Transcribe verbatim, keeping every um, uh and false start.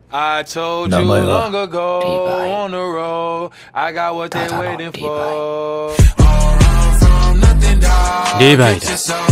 I told 名 you 前は long ago リヴァイ on the road, I got what た they だの waiting リヴァイ for. リヴァイだ。